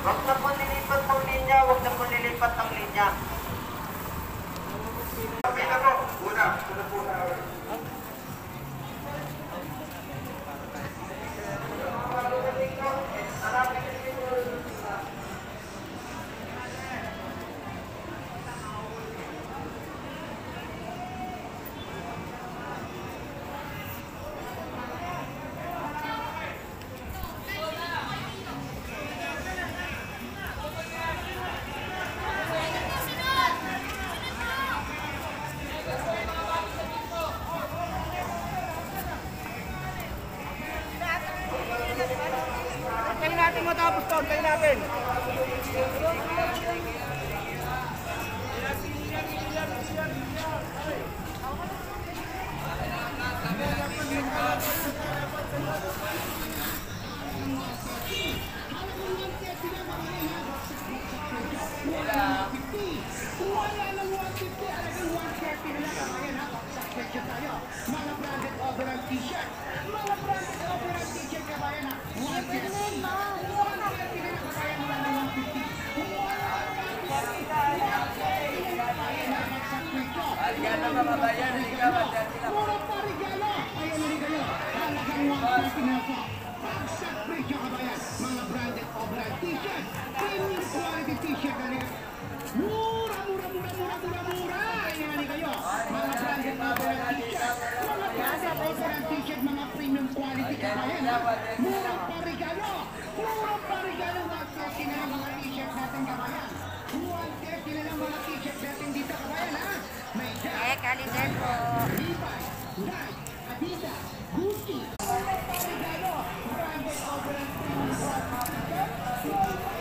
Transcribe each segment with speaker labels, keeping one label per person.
Speaker 1: Huwag na po nilipat ng linya, huwag na po nilipat ng linya.
Speaker 2: Pila po, una po na.
Speaker 3: Antayin natin matapos to, antayin natin.
Speaker 4: Mga branded overall t-shirt. Mga branded overall t-shirt kabayan na.
Speaker 3: Regalo mga bayan, regalo.
Speaker 4: Murang pa regalo. Ayan na regalo. Halagang 130 na po. Pagsak presyo kabayan. Mga branded overall t-shirt. Premium quality t-shirt na rin. Mura. Ayan na kayo. Mga branded overall t-shirt. Mga branded overall t-shirt. Mga premium quality kabayan. Murang pa regalo. Murang pa regalo. 130 na lang mga t-shirt natin kabayan. 130 na lang mga t-shirt natin dito kabayan ha. May
Speaker 5: Calendar po.
Speaker 4: Levi's, Nike, Adidas, Gucci. Regalo. Branded overall premium quality.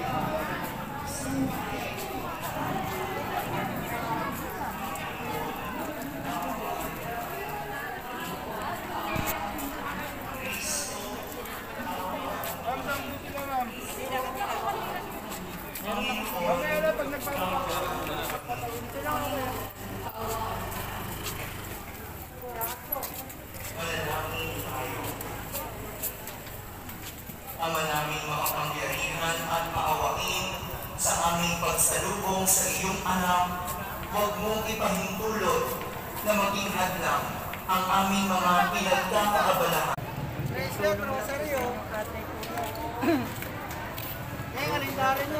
Speaker 6: Ama naming makapangyarihan at maawain sa aming pagsalubong sa iyong anak, huwag mong ipahintulot na maging hadlang ang aming mga pinagkakaabalahan.
Speaker 3: President Rosario. Kaya kalendar nyo.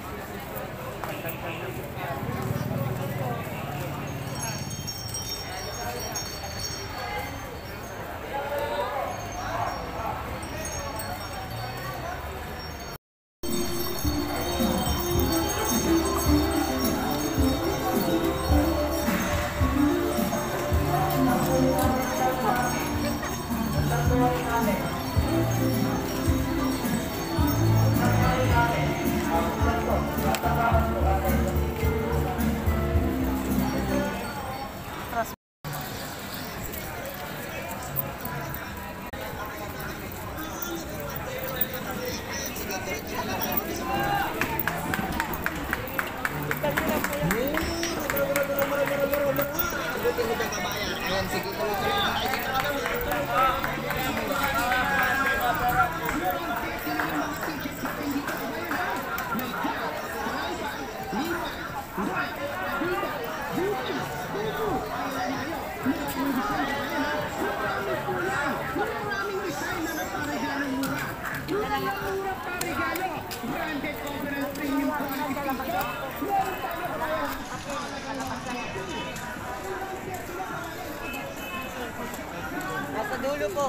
Speaker 3: Nasa dulo po.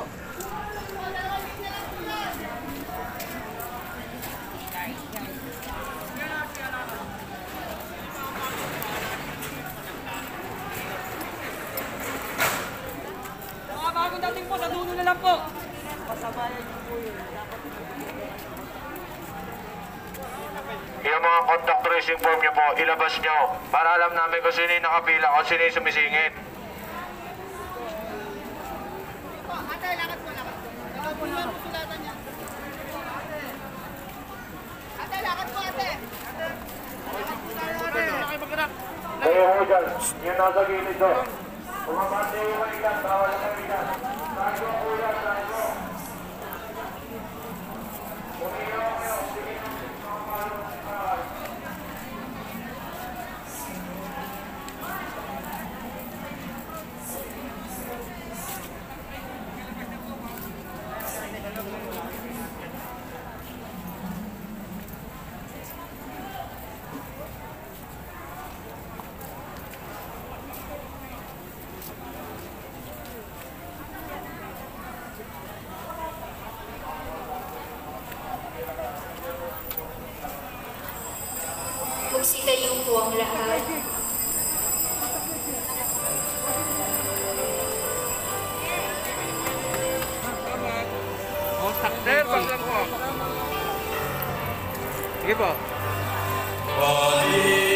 Speaker 3: Mga bagong dating po, sa dulo na lang po. Pasabayan niyo po yun.
Speaker 2: Yung mga contact tracing form nyo po, ilabas nyo para alam namin kung sino yung nakapila, kung sino yung sumisingit.
Speaker 4: Ate, lakad po. Lakad po yung sulatan niya. Ate, lakad po ate.
Speaker 2: Kayo mo dyan, yung nasa gilid do. Pumabante yung mga ilan, bawal ang mga ilan. Tayo kuya, tayo. Umiyo kayo, sige.
Speaker 5: po ang lahat.
Speaker 3: Sir, paglang po. Sige po.
Speaker 6: Balik